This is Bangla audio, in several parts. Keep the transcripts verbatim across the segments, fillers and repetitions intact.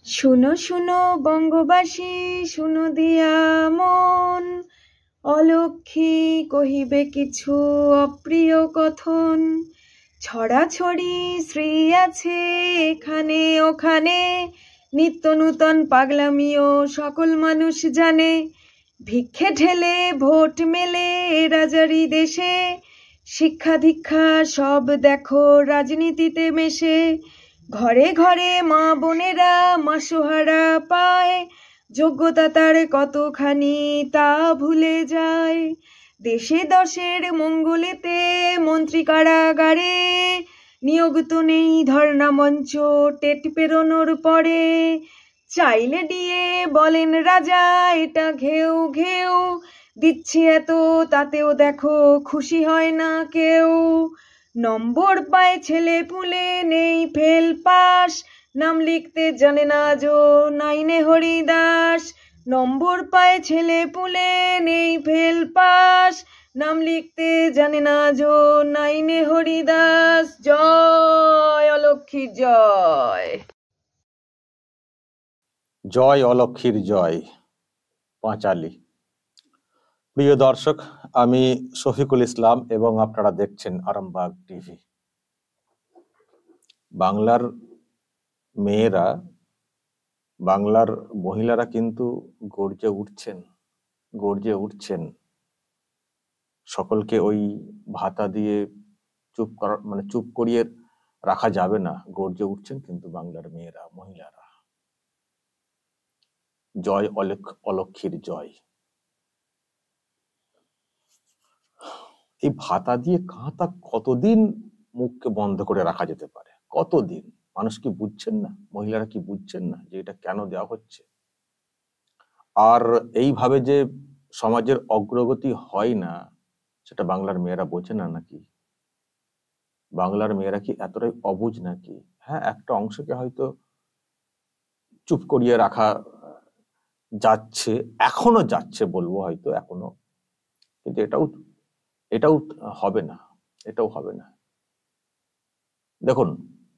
শুনো শুনো বঙ্গবাসী, শুনো দিয়া মন, অলক্ষী কহিবে কিছু অপ্রিয় কথন। ছড়াছড়ি শ্রী আছে এখানে ওখানে, নিত্য নূতন পাগলামিও সকল মানুষ জানে। ভিক্ষে ঢেলে ভোট মেলে রাজারি দেশে, শিক্ষা দীক্ষা সব দেখো রাজনীতিতে মেশে। ঘরে ঘরে মা বোনেরা মাসোহারা পায়, যোগ্যতা তার কতখানি তা ভুলে যায়। দেশে দশের মঙ্গলেতে মন্ত্রী কারাগারে, নিয়োগ তো নেই ধর্ণা মঞ্চ টেট পেরোনোর পরে। চাইলে দিয়ে বলেন রাজা এটা ঘেউ ঘেউ, দিচ্ছি এত তাতেও দেখো খুশি হয় না কেউ। নম্বর পায় ছেলে পুলে নেই ফেল পাস, নাম লিখতে জানে না জো নাইনে হরিদাস। নম্বর পায় ছেলে পুলে নেই ফেল পাস, নাম লিখতে জানে না জো নাইনে হরিদাস। জয় অলক্ষীর জয়। জয় অলক্ষীর জয়। পাঁচালী। প্রিয় দর্শক, আমি শফিকুল ইসলাম এবং আপনারা দেখছেন আরামবাগ টিভি। বাংলার মেয়েরা, বাংলার মহিলারা কিন্তু গর্জে উঠছেন, গর্জে উঠছেন। সকলকে ওই ভাতা দিয়ে চুপ করা, মানে চুপ করিয়ে রাখা যাবে না। গর্জে উঠছেন কিন্তু বাংলার মেয়েরা, মহিলারা। জয় অলক্ষীর জয়। এই ভাতা দিয়ে কাঁথা কতদিন মুখকে বন্ধ করে রাখা যেতে পারে? কতদিন? মানুষ কি বুঝছেন না? মহিলারা কি বুঝছেন না যে এটা কেন দেওয়া হচ্ছে? আর এইভাবে যে সমাজের অগ্রগতি হয় না, সেটা বাংলার মেয়েরা বোঝে না নাকি? বাংলার মেয়েরা কি এতটাই অবুঝ নাকি? হ্যাঁ, একটা অংশকে হয়তো চুপ করিয়ে রাখা যাচ্ছে, এখনো যাচ্ছে বলবো, হয়তো এখনো, কিন্তু এটাও এটাও হবে না, এটাও হবে না। দেখুন,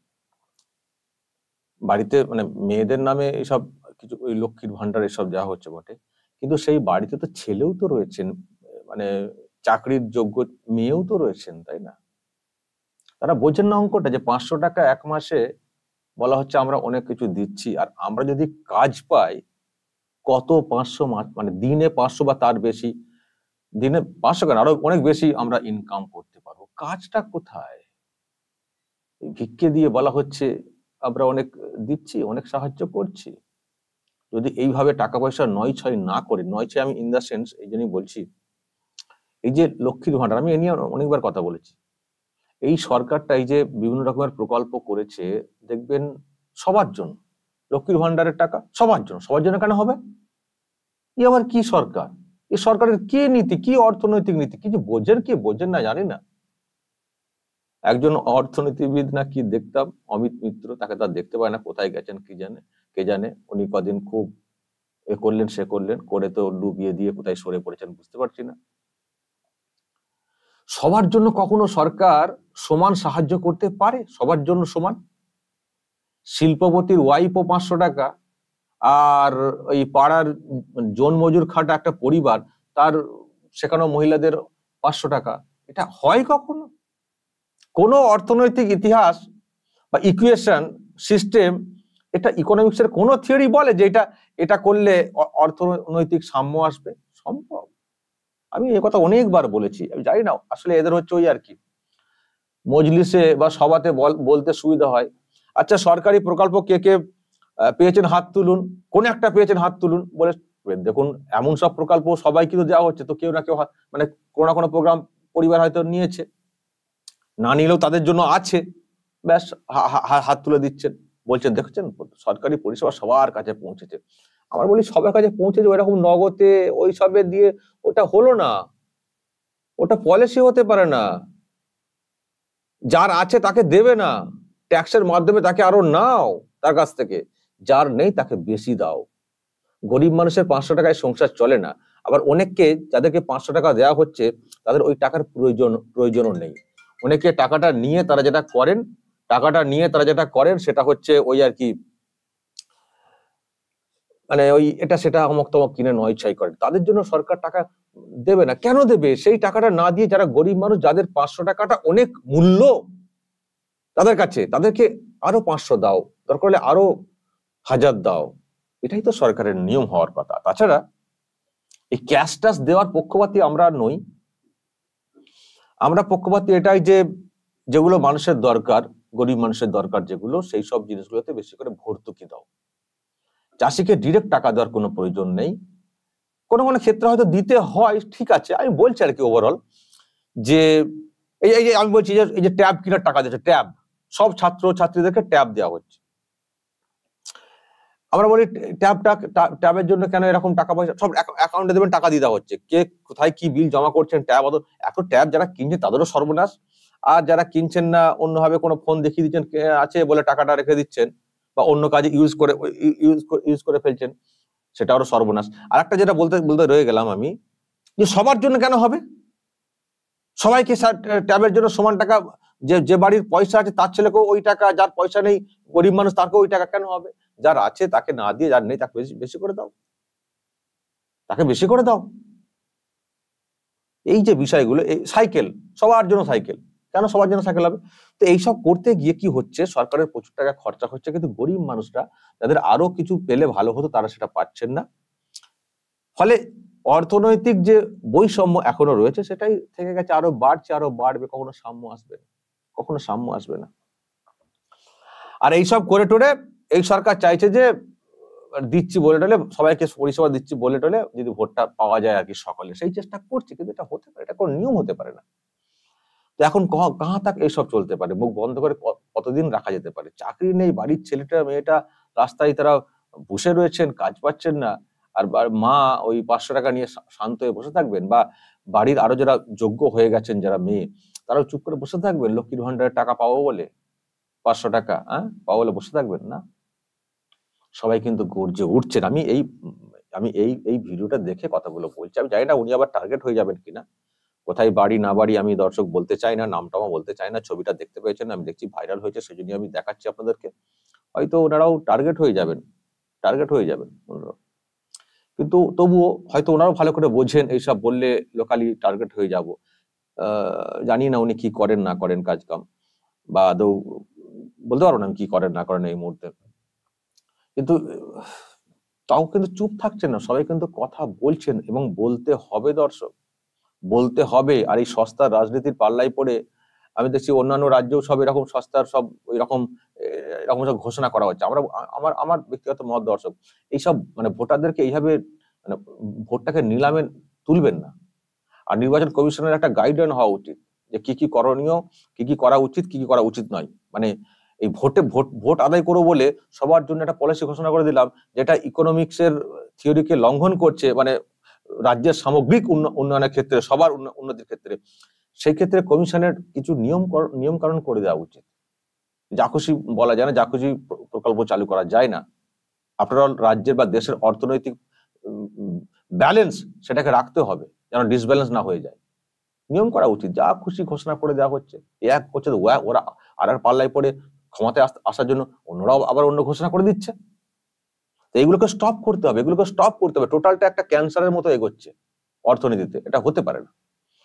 বাড়িতে মানে মেয়েদের নামে এসব কিছু, ওই লক্ষ্মীর ভান্ডার এসব দেওয়া হচ্ছে বটে, কিন্তু সেই বাড়িতে তো ছেলেও তো রয়েছেন, মানে চাকরির যোগ্য মেয়েও তো রয়েছেন, তাই না? তারা বোঝেন না অঙ্কটা, যে পাঁচশো টাকা এক মাসে বলা হচ্ছে আমরা অনেক কিছু দিচ্ছি, আর আমরা যদি কাজ পাই কত পাঁচশো মাস, মানে দিনে পাঁচশো বা তার বেশি, দিনে পাঁচশো কেন আরো অনেক বেশি আমরা ইনকাম করতে পারবো। কাজটা কোথায়? ভিক্ষে দিয়ে বলা হচ্ছে আমরা অনেক দিচ্ছি, অনেক সাহায্য করছি। যদি এইভাবে টাকা পয়সা নয় ছয় না করে, নয় ছয় আমি ইন দা সেন্স এই জন্যই বলছি, এই যে লক্ষ্মীর ভান্ডার, আমি এ নিয়ে অনেকবার কথা বলেছি, এই সরকারটা এই যে বিভিন্ন রকমের প্রকল্প করেছে, দেখবেন সবার জন্য। লক্ষ্মীর ভান্ডারের টাকা সবার জন্য, সবার জন্য কেন হবে? এ আবার কি সরকার? এই সরকারের কি নীতি, কি অর্থনৈতিক নীতি, কিছু বোঝেন কি বোঝেন না জানি না। একজন অর্থনীতিবিদ না কি দেখতাম, অমিত মিত্র, তাকে তার দেখতে পায় না, কোথায় গেছেন কি জানে, কে জানে। উনি কদিন খুব এ করলেন সে করলেন, করে তো ডুবিয়ে দিয়ে কোথায় সরে পড়েছেন বুঝতে পারছি না। সবার জন্য কখনো সরকার সমান সাহায্য করতে পারে? সবার জন্য সমান? শিল্পপতির ওয়াইফও পাঁচশো টাকা, আর ওই পাড়ার জন মজুর খাটা একটা পরিবার, তার সেখানে মহিলাদের পাঁচশো টাকা, এটা হয় কখনো? কোন অর্থনৈতিক ইতিহাস বা ইকুয়েশন সিস্টেম, এটা ইকোনমিক্সের কোন থিওরি বলে যে এটা এটা করলে অর্থনৈতিক সাম্য আসবে? সম্ভব? আমি এই কথা অনেকবার বলেছি, আমি জানি না, আসলে এদের হচ্ছে ওই আর কি মজলিসে বা সভাতে বলতে সুবিধা হয়। আচ্ছা, সরকারি প্রকল্প কে কে পেয়েছেন হাত তুলুন, কোন একটা পেয়েছেন হাত তুলুন বলে। দেখুন, এমন সব প্রকল্প সবাই কিন্তু দেওয়া হচ্ছে, তো কেউ না কেউ মানে কোনো না কোনো প্রোগ্রাম পরিবার হয়তো নিয়েছে, না নিলেও তাদের জন্য আছে, ব্যাস হাত তুলে দিচ্ছেন, বলছেন দেখছেন সরকারি পরিষেবা সবার কাছে পৌঁছেছে। আমার বলি, সবার কাছে পৌঁছেছে ওইরকম নগদে ওই সবে দিয়ে ওটা হলো না, ওটা পলিসি হতে পারে না। যার আছে তাকে দেবে না, ট্যাক্সের মাধ্যমে তাকে আরো নাও তার কাছ থেকে, যার নেই তাকে বেশি দাও। গরিব মানুষের পাঁচশো টাকায় সংসার চলে না। আবার অনেককে যাদেরকে পাঁচশো টাকা দেওয়া হচ্ছে, তাদের ওই টাকার প্রয়োজন প্রয়োজনও নেই। অনেকে টাকাটা নিয়ে তারা যেটা করেন, টাকাটা নিয়ে তারা যেটা করেন সেটা হচ্ছে ওই আর কি মানে ওই এটা সেটা অমক তমক কিনে নয় ছাই করে, তাদের জন্য সরকার টাকা দেবে না। কেন দেবে? সেই টাকাটা না দিয়ে যারা গরিব মানুষ, যাদের পাঁচশো টাকাটা অনেক মূল্য তাদের কাছে, তাদেরকে আরো পাঁচশো দাও, দরকার হলে আরো হাজার দাও। এটাই তো সরকারের নিয়ম হওয়ার কথা। তাছাড়া এই ক্যাশ ট্যাশ দেওয়ার পক্ষপাতী আমরা নই। আমরা পক্ষপাতী এটাই যে যেগুলো মানুষের দরকার, গরিব মানুষের দরকার যেগুলো, সেই সব জিনিসগুলোতে বেশি করে ভর্তুকি দাও। চাষিকে ডিরেক্ট টাকা দেওয়ার কোনো প্রয়োজন নেই। কোনো কোনো ক্ষেত্রে হয়তো দিতে হয়, ঠিক আছে, আমি বলছি আর কি ওভারঅল যে এই এই যে আমি বলছি যে এই যে ট্যাব কিনার টাকা দিচ্ছে, ট্যাব সব ছাত্র ছাত্রীদেরকে ট্যাব দেওয়া হচ্ছে। আমরা বলি ট্যাবটা ট্যাবের জন্য কেন এরকম টাকা পয়সা সব অ্যাকাউন্টে দেবেন, টাকা দিয়ে দেওয়া হচ্ছে। কে কোথায় কি বিল জমা করছেন, ট্যাব এখন ট্যাব যারা কিনছে তাদেরও সর্বনাশ, আর যারা কিনছেন না অন্যভাবে কোনো ফোন দেখিয়ে দিচ্ছেন আছে বলে টাকাটা রেখে দিচ্ছেন বা অন্য কাজে ইউজ করে ইউজ ইউজ করে ফেলছেন, সেটা আরো সর্বনাশ। আর একটা যেটা বলতে বলতে রয়ে গেলাম আমি, যে সবার জন্য কেন হবে? সবাইকে ট্যাবের জন্য সমান টাকা, যে যে বাড়ির পয়সা আছে তার ছেলেকেও ওই টাকা, যার পয়সা নেই গরিব মানুষ তাকেও ওই টাকা কেন হবে? যার আছে তাকে না দিয়ে যার নেই তাকে বেশি বেশি করে দাও, তাকে বেশি করে দাও। এই যে বিষয়গুলো, এই সাইকেল সবার জন্য সাইকেল, কেন সবার জন্য সাইকেল হবে? তো এইসব করতে গিয়ে কি হচ্ছে, সরকারের প্রচুর টাকা খরচা হচ্ছে, কিন্তু গরিব মানুষরা যাদের আরো কিছু পেলে ভালো হতো তারা সেটা পাচ্ছেন না। ফলে অর্থনৈতিক যে বৈষম্য এখনো রয়েছে সেটাই থেকে গেছে, আরো বাড়ছে, আরো বাড়বে, কখনো সাম্য আসবে না, কখনো সাম্য আসবে না। আর এইসব করে টোরে এই সরকার চাইছে যে দিচ্ছি বলে টলে, সবাইকে পরিষেবা দিচ্ছি বলে টলে যদি ভোটটা পাওয়া যায় আর কি সকলে, সেই চেষ্টা করছে, কিন্তু এটা হতে পারে, এটা কোনো নিয়ম হতে পারে না। তো এখন কাহা তাক এইসব চলতে পারে, মুখ বন্ধ করে কতদিন রাখা যেতে পারে? চাকরি নেই, বাড়ির ছেলেটা মেয়েটা রাস্তায় তারা বসে রয়েছেন, কাজ পাচ্ছেন না, আর মা ওই পাঁচশো টাকা নিয়ে শান্ত হয়ে বসে থাকবেন? বা বাড়ির আরো যারা যোগ্য হয়ে গেছেন যারা মেয়ে, তারাও চুপ করে বসে থাকবেন লক্ষ্মীর ভান্ডারের টাকা পাবো বলে, পাঁচশো টাকা হ্যাঁ পাবো বলে বসে থাকবেন না? সবাই কিন্তু গর্জে উঠছেন। আমি এই আমি এই এই ভিডিওটা দেখে কথাগুলো বলছি, আমি জানি না উনি আবার টার্গেট হয়ে যাবেন কিনা, কোথায় বাড়ি না বাড়ি আমি দর্শক বলতে চাই না, নামটাও বলতে চাই না, ছবিটা দেখতে পেয়েছেন, আমি দেখছি ভাইরাল হয়েছে সেজন্য আমি দেখাচ্ছি আপনাদেরকে, হয়তো ওনারাও টার্গেট হয়ে যাবেন, টার্গেট হয়ে যাবেন ওনারাও। কিন্তু তবুও হয়তো ওনারাও ভালো করে বোঝেন এইসব বললে লোকালি টার্গেট হয়ে যাব। আহ জানি না উনি কি করেন না করেন কাজ কাম, বা আদৌ বলতে পারবো না আমি কি করেন না করেন এই মুহূর্তে, কিন্তু তাও কিন্তু চুপ থাকছেন না, সবাই কিন্তু কথা বলছেন এবং বলতে হবে দর্শক, বলতে হবে। আর এই সস্তার রাজনীতির পাল্লায় পড়ে আমি দেখছি অন্যান্য রাজ্যেও সব এরকম সস্তার সব এরকম এরকম সব ঘোষণা করা হচ্ছে। আমরা আমার আমার ব্যক্তিগত মত দর্শক, এইসব মানে ভোটারদেরকে এইভাবে মানে ভোটটাকে নিলামে তুলবেন না। আর নির্বাচন কমিশনের একটা গাইডলাইন হওয়া উচিত যে কি কি করণীয়, কি কি করা উচিত, কি কি করা উচিত নয়। মানে এই ভোটে ভোট ভোট আদায় করবো বলে সবার জন্য একটা পলিসি ঘোষণা করে দিলাম যেটা ইকোনমিক্সের থিওরিকে লঙ্ঘন করছে, মানে রাজ্যের সামগ্রিক উন্নয়নের ক্ষেত্রে, সবার উন্নতির ক্ষেত্রে, সেই ক্ষেত্রে কমিশনের কিছু নিয়ম নিয়ম কানুন করে দেওয়া উচিত। যা খুশি বলা যায় না, যা খুশি প্রকল্প চালু করা যায় না। আপনারা রাজ্যের বা দেশের অর্থনৈতিক ব্যালেন্স সেটাকে রাখতে হবে, যেন ডিসব্যালেন্স না হয়ে যায়। নিয়ম করা উচিত, যা খুশি ঘোষণা করে দেওয়া হচ্ছে, এক হচ্ছে ওরা আর আর পাল্লায় পড়ে ক্ষমতায় আসার জন্য অন্যরাও আবার অন্য ঘোষণা করে দিচ্ছে। তো এগুলোকে স্টপ করতে হবে, এগুলোকে স্টপ করতে হবে। টোটালটা একটা ক্যান্সারের মতো এগোচ্ছে অর্থনীতিতে, এটা হতে পারে না।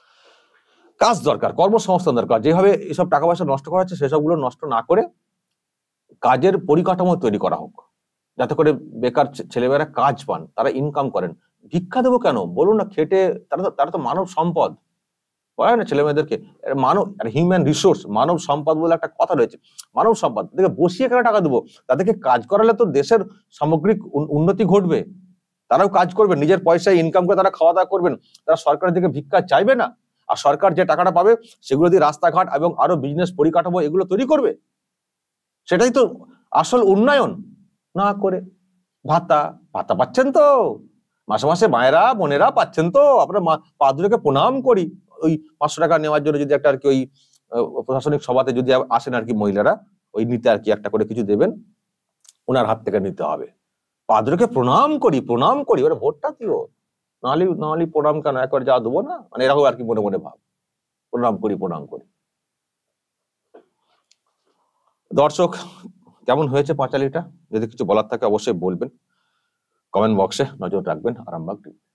কাজ দরকার, কর্মসংস্থান দরকার, যেভাবে এসব টাকা পয়সা নষ্ট করা হচ্ছে সেসবগুলো নষ্ট না করে কাজের পরিকাঠামো তৈরি করা হোক, যাতে করে বেকার ছেলেমেয়েরা কাজ পান, তারা ইনকাম করেন। ভিক্ষা দেবো কেন বলুন না, খেটে তারা তো তারা তো মানব সম্পদ, বলা হয় না ছেলে মেয়েদেরকে মানব হিউম্যান রিসোর্স, মানব সম্পদ বলে একটা কথা রয়েছে। মানব সম্পদ, তাদেরকে বসিয়ে কেন টাকা দেবো? তাদেরকে কাজ করালে তো দেশের সামগ্রিক উন্নতি ঘটবে, তারাও কাজ করবেন, নিজের পয়সায় ইনকাম করে তারা খাওয়া দাওয়া করবেন, তারা সরকারের দিকে ভিক্ষা চাইবে না। আর সরকার যে টাকাটা পাবে সেগুলো দিয়ে রাস্তাঘাট এবং আরো বিজনেস পরিকাঠামো এগুলো তৈরি করবে, সেটাই তো আসল উন্নয়ন। না করে ভাতা ভাতা পাচ্ছেন তো, মাসে মাসে মায়েরা বোনেরা পাচ্ছেন তো, আপনার পা দুটোকে প্রণাম করি। ওই পাঁচশো টাকা নেওয়ার জন্য যদি একটা আর কি ওই প্রশাসনিক সভাতে যদি আসেন আর কি মহিলারা, ওই নিতে আর কি একটা করে কিছু দেবেন, ওনার হাত থেকে নিতে হবে। পা দুটোকে প্রণাম করি প্রণাম করি ওরা ভোটটা দিও, নাহলে নাহলে প্রণাম কেন, একবার যা দেবো না, মানে এরকম আর কি মনে মনে ভাব, প্রণাম করি প্রণাম করি। দর্শক কেমন হয়েছে পাঁচালীটা? যদি কিছু বলার থাকে অবশ্যই বলবেন, কমেন্ট বক্সে নজর রাখবেন আরামবাগ টিভি।